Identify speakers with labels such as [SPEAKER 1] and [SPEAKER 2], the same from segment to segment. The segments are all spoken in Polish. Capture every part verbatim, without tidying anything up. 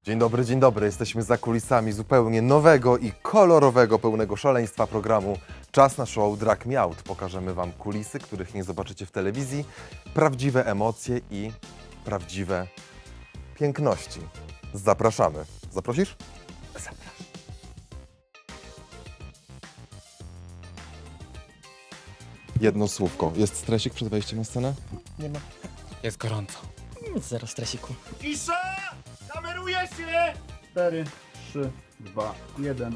[SPEAKER 1] Dzień dobry, dzień dobry. Jesteśmy za kulisami zupełnie nowego i kolorowego, pełnego szaleństwa programu Czas na show Drag Me Out. Pokażemy Wam kulisy, których nie zobaczycie w telewizji, prawdziwe emocje i prawdziwe piękności. Zapraszamy. Zaprosisz?
[SPEAKER 2] Zapraszam.
[SPEAKER 1] Jedno słówko. Jest stresik przed wejściem na scenę?
[SPEAKER 2] Nie ma.
[SPEAKER 3] Jest gorąco.
[SPEAKER 2] Zero stresiku.
[SPEAKER 4] Cisza! Kameruje się! cztery, trzy, dwa, jeden.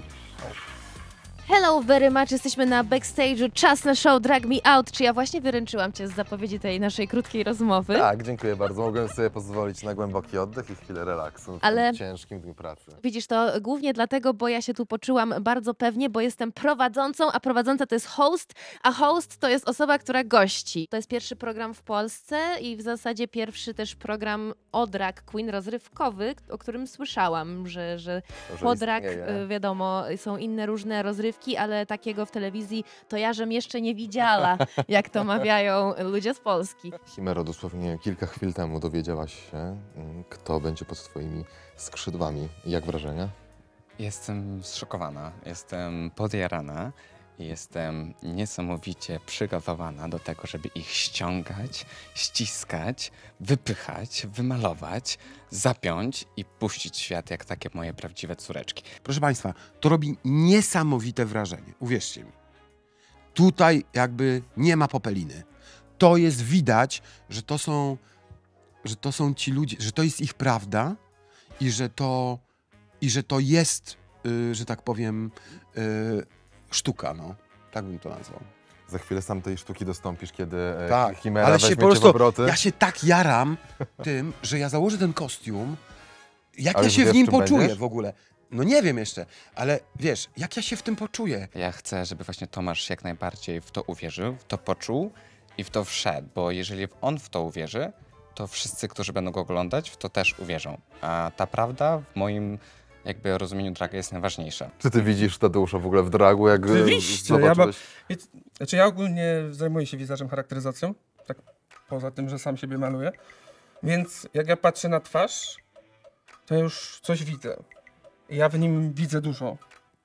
[SPEAKER 5] Hello very much, jesteśmy na backstage'u, czas na show Drag Me Out. Czy ja właśnie wyręczyłam Cię z zapowiedzi tej naszej krótkiej rozmowy?
[SPEAKER 1] Tak, dziękuję bardzo. Mogłem sobie pozwolić na głęboki oddech i chwilę relaksu w
[SPEAKER 5] Ale
[SPEAKER 1] tym ciężkim dniu pracy.
[SPEAKER 5] Widzisz, to głównie dlatego, bo ja się tu poczułam bardzo pewnie, bo jestem prowadzącą, a prowadząca to jest host, a host to jest osoba, która gości. To jest pierwszy program w Polsce i w zasadzie pierwszy też program o drag queen rozrywkowy, o którym słyszałam, że, że
[SPEAKER 1] Że
[SPEAKER 5] po drag,
[SPEAKER 1] istnieje.
[SPEAKER 5] y, wiadomo, są inne różne rozrywki, ale takiego w telewizji to ja żem jeszcze nie widziała, jak to mawiają ludzie z Polski.
[SPEAKER 1] Chimero, dosłownie kilka chwil temu dowiedziałaś się, mm, kto będzie pod Twoimi skrzydłami. Jak wrażenia?
[SPEAKER 3] Jestem zszokowana, jestem podjarana i jestem niesamowicie przygotowana do tego, żeby ich ściągać, ściskać, wypychać, wymalować, zapiąć i puścić w świat jak takie moje prawdziwe córeczki.
[SPEAKER 6] Proszę Państwa, to robi niesamowite wrażenie, uwierzcie mi. Tutaj jakby nie ma popeliny. To jest widać, że to są, że to są ci ludzie, że to jest ich prawda i że to, i że to jest, yy, że tak powiem, yy, sztuka, no. Tak bym to nazwał.
[SPEAKER 1] Za chwilę sam tej sztuki dostąpisz, kiedy e,
[SPEAKER 6] Tak,
[SPEAKER 1] Chimera
[SPEAKER 6] ale
[SPEAKER 1] weźmie
[SPEAKER 6] się po
[SPEAKER 1] cię w
[SPEAKER 6] prostu,
[SPEAKER 1] obroty.
[SPEAKER 6] ja się tak jaram tym, że ja założę ten kostium, jak
[SPEAKER 1] A
[SPEAKER 6] ja
[SPEAKER 1] już
[SPEAKER 6] się
[SPEAKER 1] wiesz,
[SPEAKER 6] w nim
[SPEAKER 1] czym
[SPEAKER 6] poczuję
[SPEAKER 1] będziesz?
[SPEAKER 6] w ogóle. No nie wiem jeszcze, ale wiesz, jak ja się w tym poczuję.
[SPEAKER 3] Ja chcę, żeby właśnie Tomasz jak najbardziej w to uwierzył, w to poczuł i w to wszedł, bo jeżeli on w to uwierzy, to wszyscy, którzy będą go oglądać, w to też uwierzą. A ta prawda w moim jakby rozumieniu draga jest najważniejsza.
[SPEAKER 1] Czy ty widzisz Tadeusza w ogóle w dragu, jak
[SPEAKER 4] Oczywiście,
[SPEAKER 1] e,
[SPEAKER 4] ja
[SPEAKER 1] zobaczyłeś?
[SPEAKER 4] Wiecie, Znaczy ja ogólnie zajmuję się wizażem, charakteryzacją, tak poza tym, że sam siebie maluję. Więc jak ja patrzę na twarz, to już coś widzę. I ja w nim widzę dużo.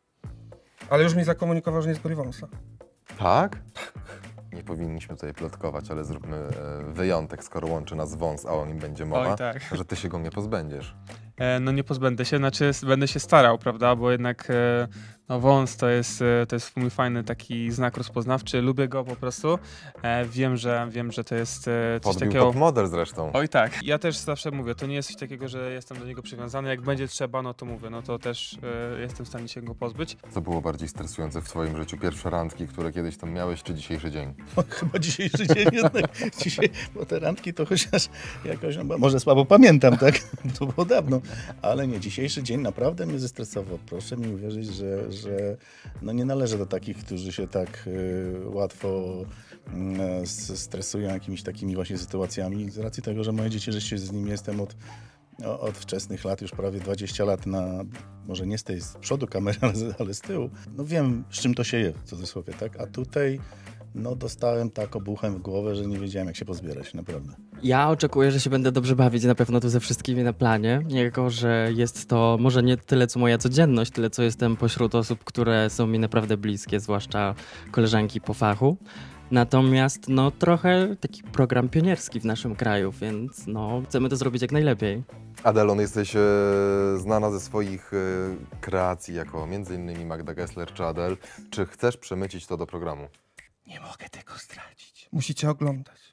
[SPEAKER 4] Ale już mi zakomunikował, że nie zgoli wąsa.
[SPEAKER 1] Tak? Nie powinniśmy tutaj plotkować, ale zróbmy e, wyjątek, skoro łączy nas wąs, a o nim będzie mowa,
[SPEAKER 7] Oj, tak.
[SPEAKER 1] że ty się go nie pozbędziesz.
[SPEAKER 7] E, no nie pozbędę się, znaczy s- będę się starał, prawda, bo jednak e, no wąs to jest, e, to jest mój fajny taki znak rozpoznawczy, lubię go po prostu. E, wiem, że, wiem, że to jest e, coś
[SPEAKER 1] Podbił
[SPEAKER 7] takiego...
[SPEAKER 1] top model zresztą.
[SPEAKER 7] Oj tak, ja też zawsze mówię, to nie jest coś takiego, że jestem do niego przywiązany, jak będzie trzeba, no to mówię, no to też e, jestem w stanie się go pozbyć.
[SPEAKER 1] Co było bardziej stresujące w twoim życiu? Pierwsze randki, które kiedyś tam miałeś, czy dzisiejszy dzień?
[SPEAKER 8] Chyba dzisiejszy dzień jednak. Dzisiaj, bo te randki to chociaż jakoś, no, może słabo pamiętam, tak? To było dawno. Ale nie, dzisiejszy dzień naprawdę mnie zestresował. Proszę mi uwierzyć, że, że no nie należę do takich, którzy się tak y, łatwo y, stresują jakimiś takimi właśnie sytuacjami. Z racji tego, że moje dzieci, że się z nimi jestem od, o- od wczesnych lat, już prawie dwadzieścia lat na, może nie z tej z przodu kamery, ale, z- ale z tyłu. No wiem, z czym to się je, w cudzysłowie, tak? A tutaj no dostałem tak obuchem w głowę, że nie wiedziałem, jak się pozbierać, naprawdę.
[SPEAKER 9] Ja oczekuję, że się będę dobrze bawić na pewno tu ze wszystkimi na planie, jako że jest to może nie tyle co moja codzienność, tyle co jestem pośród osób, które są mi naprawdę bliskie, zwłaszcza koleżanki po fachu. Natomiast no trochę taki program pionierski w naszym kraju, więc no chcemy to zrobić jak najlepiej.
[SPEAKER 1] Adelon, jesteś e, znana ze swoich e, kreacji, jako między innymi Magda Gessler czy Adele. Czy chcesz przemycić to do programu?
[SPEAKER 4] Nie mogę tego zdradzić. Musicie oglądać.